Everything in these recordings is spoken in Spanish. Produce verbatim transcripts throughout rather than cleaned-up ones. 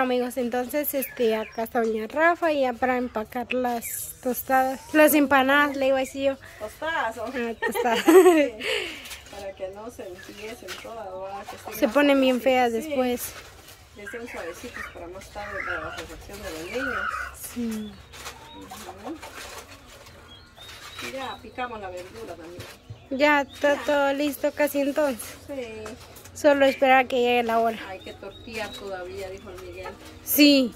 Amigos, entonces este acá está doña Rafa y ya para empacar las tostadas, las empanadas, le iba a decir yo. Tostadas, ¿o? Ah, tostadas. Sí, para que no se empiecen todas, que se ponen bien feas sí. Después. Que estén suavecitos para más tarde para la recepción de los niños. Sí. Uh-huh. Y ya picamos la verdura también. Ya está ya. Todo listo casi entonces. Sí. Solo esperar que llegue la hora. Hay que tortillar todavía, dijo el Miguel. Sí.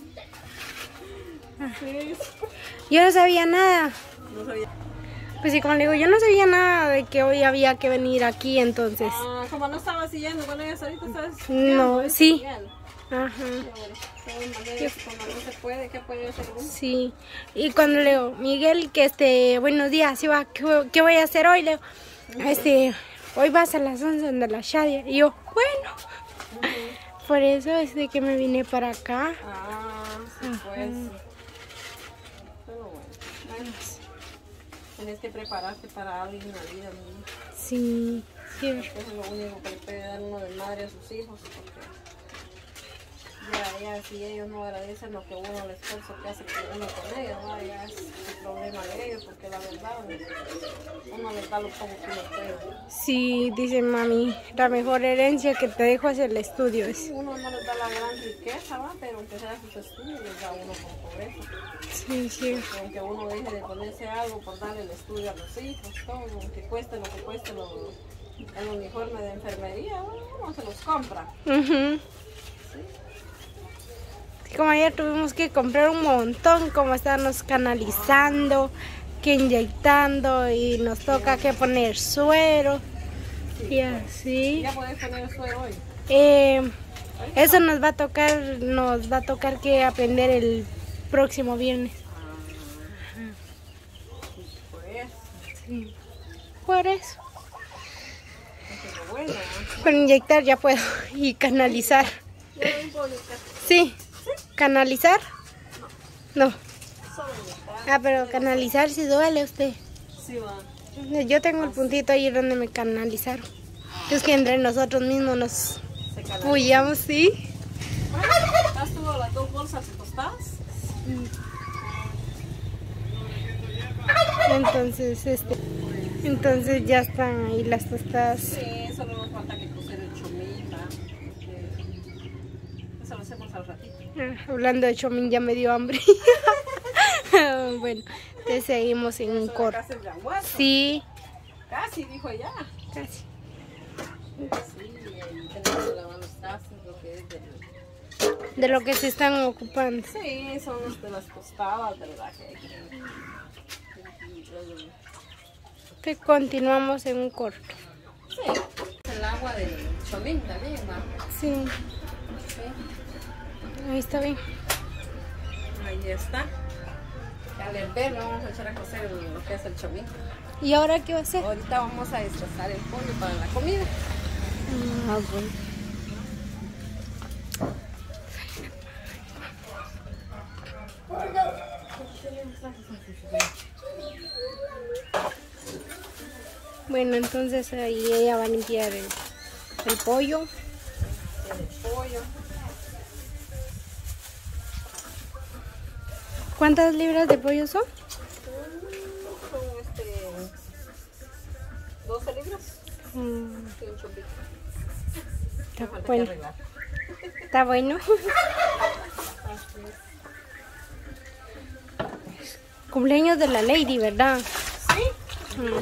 Sí. Yo no sabía nada. No sabía. Pues sí, como le digo, yo no sabía nada de que hoy había que venir aquí, entonces. Ah, como no estaba siguiendo con ellos ahorita, ¿sabes? No, Miguel, sí. Miguel. Ajá. De maneras, cuando no se puede, ¿qué puede hacer uno? Sí. Y cuando le digo, Miguel, que este, buenos días, ¿sí va? ¿Qué, ¿qué voy a hacer hoy? Le digo, uh-huh. este, hoy vas a las once de la Shadia. Y yo, bueno. Uh-huh. Por eso es de que me vine para acá. Ah, sí, uh-huh. Pues. Pero bueno, bueno. Tienes que prepararte para algo en la vida, ¿no? Sí, sí. Eso es lo único que le puede dar uno de madre a sus hijos, porque ya, ya, si ellos no agradecen lo que uno, el esfuerzo que hace uno con ellos, ¿no? Ya es el problema de ellos, porque la verdad, uno les da lo poco que uno puede. Sí, dice mami, la mejor herencia que te dejo es el estudio. Sí, uno no les da la gran riqueza, ¿va? Pero aunque sea sus estudios, les da uno con pobreza. Sí, sí. Porque aunque uno deje de ponerse algo por darle el estudio a los hijos, todo, aunque cueste lo que cueste lo, el uniforme de enfermería, uno se los compra. Uh-huh. Como ayer tuvimos que comprar un montón, como estarnos canalizando, que inyectando y nos toca que poner suero sí, y así. ¿Ya podés poner el suero hoy? Eh, eso nos va a tocar, nos va a tocar que aprender el próximo viernes. Ah, pues. Sí. Por eso. Pero bueno, ¿no? Con inyectar ya puedo y canalizar. Sí. ¿Canalizar? No. Ah, pero canalizar si duele a usted. Sí, va. Yo tengo el puntito ahí donde me canalizaron. Es que entre nosotros mismos nos puyamos, ¿sí? ¿Has tuvo las dos bolsas de tostadas? Sí. Entonces, este, entonces ya están ahí las tostadas. Sí, solo nos falta que cocer el chomín, ¿va? Eso lo hacemos al ratito. Ah, hablando de chomín ya me dio hambre. Bueno, entonces seguimos en un corto. Sí. Casi, dijo ella. Casi. Sí, y tenemos que lavar los tazos, lo que es de... de lo que se están ocupando. Sí, son los de las tostadas, ¿verdad? Que, que continuamos en un corto. Sí. El agua del chomín también, ¿va? Sí. Sí. Ahí está bien. Ahí está. Al hervir vamos a echar a cocer lo que es el chomín. ¿Y ahora qué va a hacer? Ahorita vamos a destazar el pollo para la comida. Ah, bueno. Bueno, entonces ahí ella va a limpiar el, el pollo. El pollo. ¿Cuántas libras de pollo son? Son este doce libras. Mm. Sí, un chopito. Está bueno. Está bueno. Cumpleaños de la Lady, ¿verdad? Sí. Mm.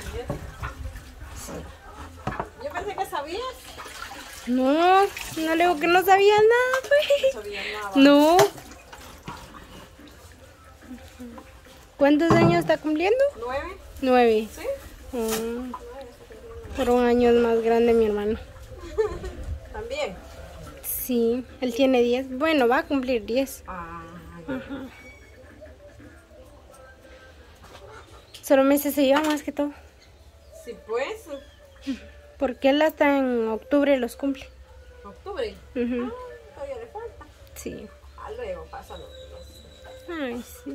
Yo pensé que sabías. No, no le digo que no sabía nada, pues. No sabía nada. No. ¿Cuántos años está cumpliendo? ¿Nueve? Nueve. ¿Sí? Mm. Por un año es más grande mi hermano. ¿También? Sí, él tiene diez. Bueno, va a cumplir diez. Ah, ajá. Solo meses se lleva más que todo. Sí, pues. Porque él hasta en octubre los cumple. ¿Octubre? Uh-huh. Ah, todavía le falta. Sí. Ah, luego pasan los días. Ay, sí.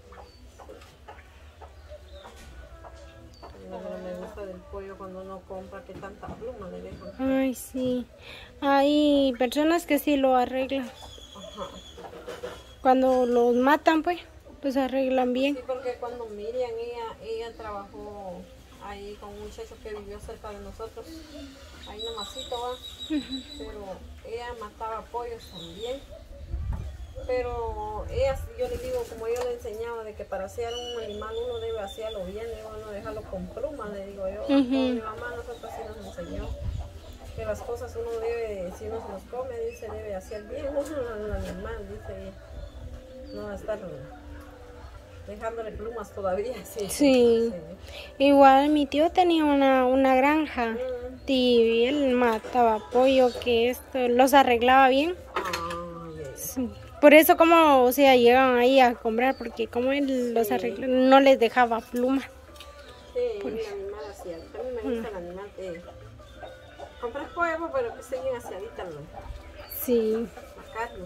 No me gusta del pollo cuando uno compra que tanta pluma le dejan. Ay, sí. Hay personas que sí lo arreglan. Ajá. Ajá. Cuando los matan, pues, los arreglan bien. Sí, porque cuando Miriam, ella, ella trabajó ahí con un muchacho que vivió cerca de nosotros, ahí nomásito va, uh-huh. Pero ella mataba pollos también. Pero ella, yo le digo, como yo le enseñaba, de que para hacer un animal uno debe hacerlo bien, digo, no dejarlo con plumas, le digo yo. Uh-huh. Con mi mamá nosotros sí nos enseñó que las cosas uno debe, si uno se los come, dice, debe hacer bien al animal, dice, no estar dejándole plumas todavía. Sí, sí. Sí. Igual mi tío tenía una, una granja uh-huh. Y él mataba pollo, que esto los arreglaba bien. Uh, yeah. Sí. Por eso como, o sea, llegaban ahí a comprar, porque como él los sí. arreglaba, no les dejaba pluma. Sí, por el animal así, a mí me gusta uh-huh. el animal que compras pollo, pero que esté bien aseadita, ¿no? Sí. La carne.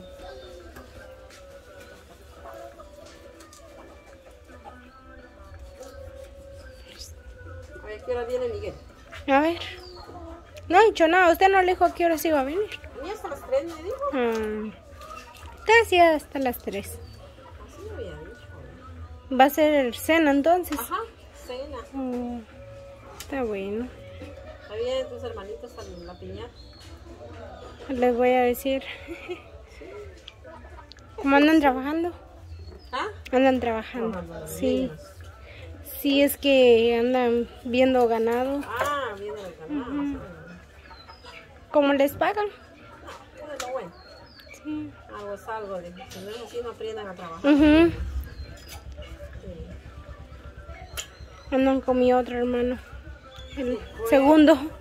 A ver, ¿qué hora viene Miguel? A ver. No ha dicho nada, usted no le dijo a qué hora se iba a venir. A mí hasta las tres me dijo. Ah. Casi hasta las tres. Así me había dicho. ¿Va a ser cena entonces? Ajá, cena. Oh, está bueno. ¿Habían tus hermanitos a la piñata? Les voy a decir. Sí. ¿Cómo andan trabajando? ¿Ah? Andan trabajando. Oh, sí. Sí, es que andan viendo ganado. Ah, viendo el ganado. Uh-huh. ¿Cómo les pagan? No, es lo bueno. Sí. Algo es algo, de, si no es así no aprendan a trabajar. Uh-huh. Sí. Andan con mi otro hermano, el sí, segundo. Segundo.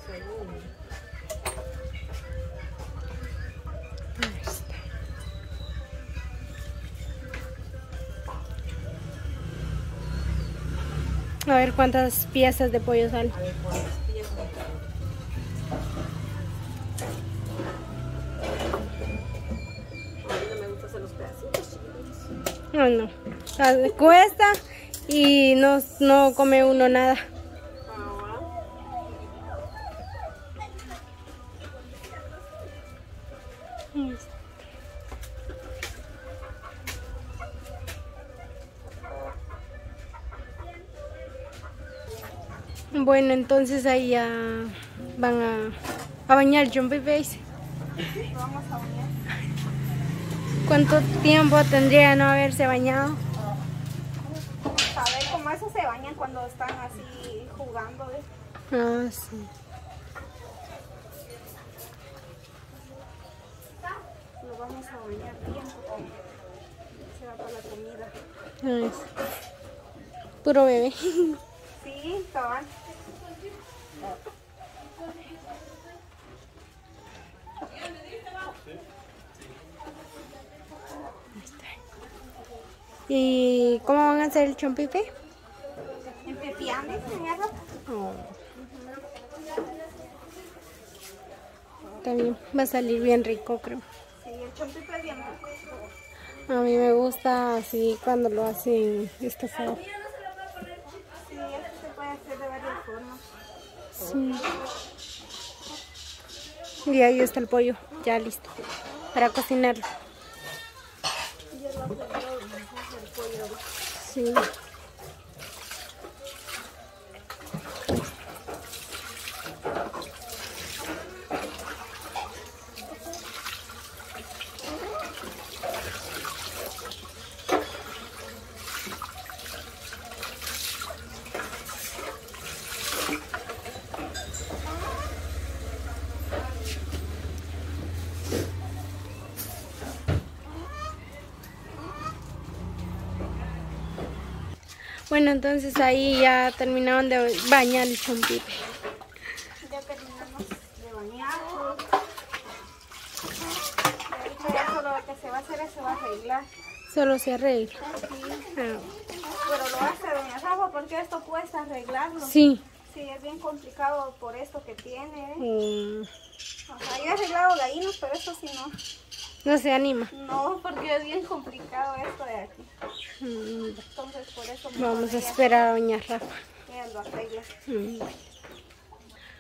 A ver cuántas piezas de pollo salen. A ver cuántas piezas de pollo. No, no. O sea, cuesta y no, no come uno nada. Bueno, entonces ahí ya van a, a bañar John Pepe. Vamos a bañar. ¿Cuánto tiempo tendría no haberse bañado? A ver, como eso se bañan cuando están así jugando. ¿Ves? Ah, sí. Lo vamos a bañar bien porque se va para la comida. Ah, es puro bebé. Sí, cabal. ¿Y cómo van a hacer el chompipe? En pepianes, señora. Oh. También va a salir bien rico, creo. Sí, el chompipe es bien rico. A mí me gusta así cuando lo hacen estofado. Sí, esto se puede hacer de varias formas. Sí. Y ahí está el pollo, ya listo para cocinarlo. Sí. Bueno, entonces ahí ya terminaron de bañar el chompipe. Ya terminamos de bañarlo. Y ahorita ya solo lo que se va a hacer es se va a arreglar. Solo se arregla. Sí. Ah. Pero lo hace doña Rafa porque esto cuesta arreglarlo. Sí. Sí, es bien complicado por esto que tiene. ¿eh? Mm. O sea, yo he arreglado gallinos, pero esto sí no. No se anima. No, porque es bien complicado esto de aquí. Mm. Entonces por eso vamos a esperar a doña Rafa. Ella lo arregla. Mm.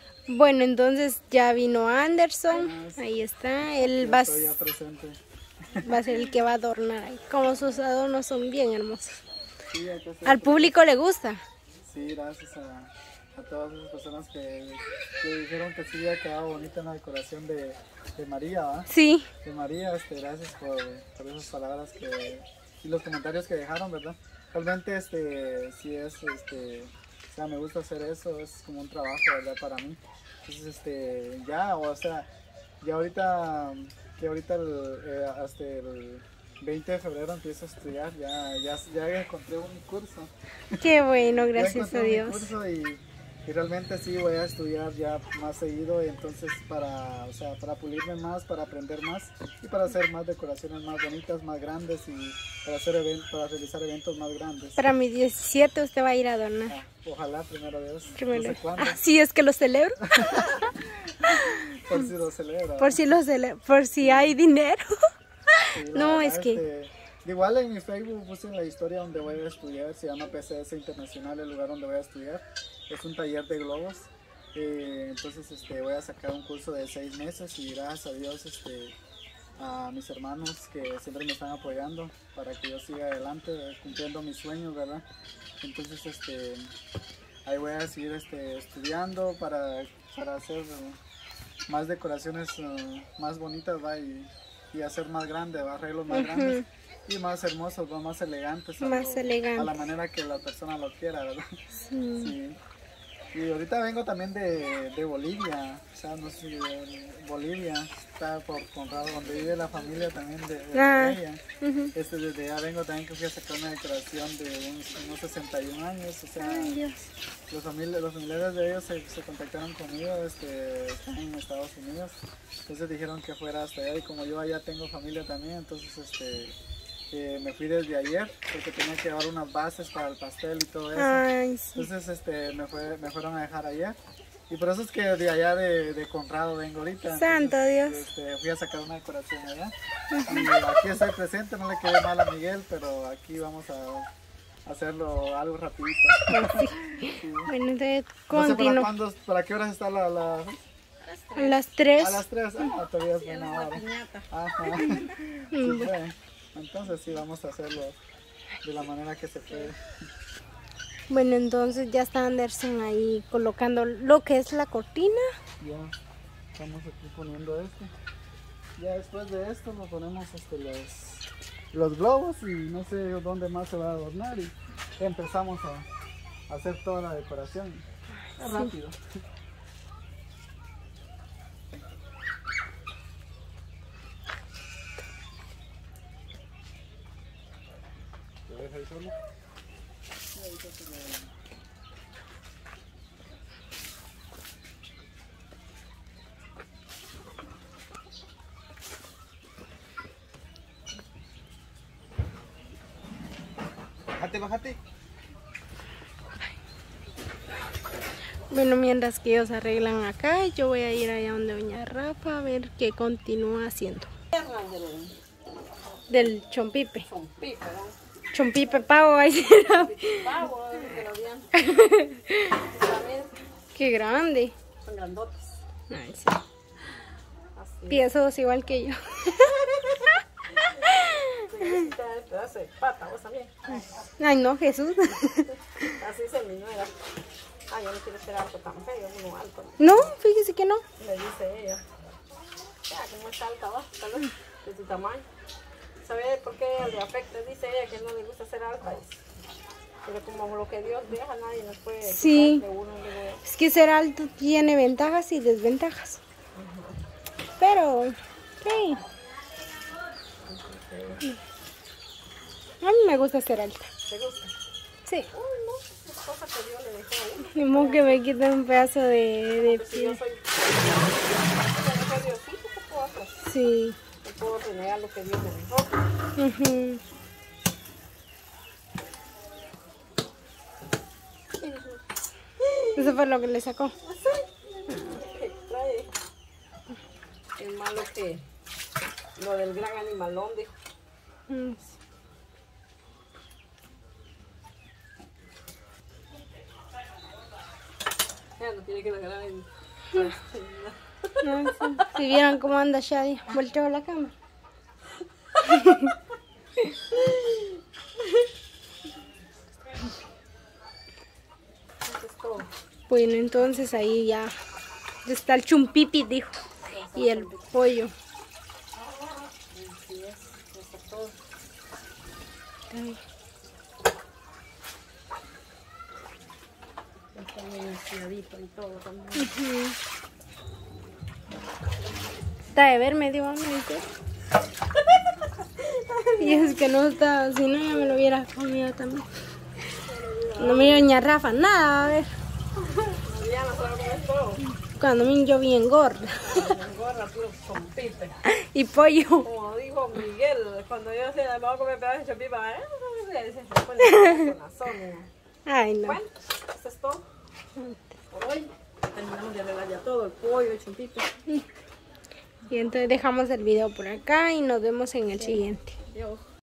Bueno, entonces ya vino Anderson. Ahí está. Él va. Estoy ya presente. va a ser el que va a adornar ahí. Como sus adornos son bien hermosos. Sí, hay que hacer- Al público le gusta. Sí, gracias a, a todas esas personas que, que dijeron que sí había quedado bonita en la decoración de, de María, ¿va? Sí. De María, este, gracias por, por esas palabras que, y los comentarios que dejaron, ¿verdad? Realmente, este, sí es, este, o sea, me gusta hacer eso, es como un trabajo, ¿verdad? Para mí. Entonces, este, ya, o sea, ya ahorita, que ahorita el, eh, hasta el veinte de febrero empiezo a estudiar, ya, ya, ya encontré un curso. Qué bueno, Ya gracias a encontré mi Dios. curso y, y realmente sí voy a estudiar ya más seguido y entonces para, o sea, para pulirme más, para aprender más y para hacer más decoraciones más bonitas, más grandes y para hacer event- para realizar eventos más grandes. Para mi diecisiete usted va a ir a adornar. Ah, ojalá, primero Dios. Primero. No sé cuándo, Ah, sí, es que lo celebro. por si lo celebra. Por si, lo cele- por si hay dinero. Sí, la No, verdad, es que... este, igual en mi Facebook puse en la historia donde voy a estudiar, se llama P C S Internacional, el lugar donde voy a estudiar. Es un taller de globos. Eh, entonces este, voy a sacar un curso de seis meses y gracias a Dios este, a mis hermanos que siempre me están apoyando para que yo siga adelante cumpliendo mis sueños, ¿verdad? Entonces este, ahí voy a seguir este, estudiando para, para hacer más decoraciones uh, más bonitas, ¿va? Y, y hacer más grandes, ¿va? Arreglos más Ujú. grandes y más hermosos, ¿va? Más elegantes, a, Más lo- elegantes. a la manera que la persona lo quiera, ¿verdad? Sí. Sí. Y ahorita vengo también de, de Bolivia, o sea, no sé, de Bolivia, está por Conrado, donde vive la familia también de, de Ah. ella. Ujú. Este, desde allá vengo también que fui a sacar una decoración de unos, unos sesenta y un años, o sea, Ay, Dios. los, familia, los familiares de ellos se, se contactaron conmigo, este, están en Estados Unidos, entonces dijeron que fuera hasta allá y como yo allá tengo familia también, entonces este, eh, me fui desde ayer porque tenía que llevar unas bases para el pastel y todo eso. Ay, sí. Entonces este, me, fue, me fueron a dejar ayer. Y por eso es que de allá de, de Conrado vengo ahorita. Santo Entonces, Dios. Este, fui a sacar una decoración allá. Y aquí estoy presente, no le quedé mal a Miguel, pero aquí vamos a hacerlo algo rapidito. Sí. Bueno, entonces No sé para continúo. cuándo, para qué horas está la... la... A las tres. A las tres, ah, todavía es buena hora. Ajá. Sí, fue. Entonces sí, vamos a hacerlo de la manera que se puede. Bueno, entonces ya está Anderson ahí colocando lo que es la cortina. Ya estamos aquí poniendo esto. Ya después de esto lo ponemos este, los, los globos y no sé dónde más se va a adornar y empezamos a, a hacer toda la decoración. Es rápido. ¿Te dejas ahí solo? Bájate, bájate. Bueno, mientras que ellos arreglan acá, yo voy a ir allá donde doña Rafa a ver qué continúa haciendo. Piernas del Del chompipe. chompipe, ¿verdad? Chompipe pavo, ahí sí. Pavo, es que lo vean. También Qué grande. son grandotes. Ay, sí. Así. Piezos igual que yo. Necesita el pedazo de pata, vos también. Ay, no, Jesús. Así se mi nuera. Ah, yo no quiero ser alto tan feo, uno alto. No, fíjese que no. Le dice ella. Ya, como es alta, va, tal vez, de tu tamaño. ¿Sabe por qué le afecta? Dice ella que no le gusta ser alta. Dice. Pero como lo que Dios deja, nadie nos puede quitar Sí. de uno. De... Es que ser alto tiene ventajas y desventajas. Pero, sí. A mí me gusta ser alta. ¿Te gusta? Sí. Uy, no, es cosa que Dios le dejó a uno. Ni modo que me quiten un pedazo de, de Porque si yo pie. soy... Yo soy Diosito, ¿qué puedo hacer? Sí. No puedo renegar lo que Dios me dejó. Ujú. Eso fue lo que le sacó. Que trae el malo que lo del gran animalón, dijo. Mm. Ya no tiene que regalar el... No, sí. Si vieran cómo anda Shadi, volteó la cámara. Eso es todo. Bueno, entonces ahí ya está el chumpipi, dijo. Y el pollo. Así es, eso es todo. Ay, Está bien aseadito y todo también. ujú. Está de ver medio hambre y todo. Y es que no está, si no ya me lo hubiera comido también. No me dio doña Rafa nada, a ver. Diana solo comes todo. Cuando me yo bien gorda. Engorda puro chompipe. Y pollo. Como dijo Miguel, cuando yo decía, vamos a comer pedazos de chompipe, ¿eh? Se pone corazón. Ay, no. Bueno, esto es todo por hoy. Terminamos de arreglar ya todo, el pollo, el chompipe. Y entonces dejamos el video por acá y nos vemos en el siguiente. Adiós.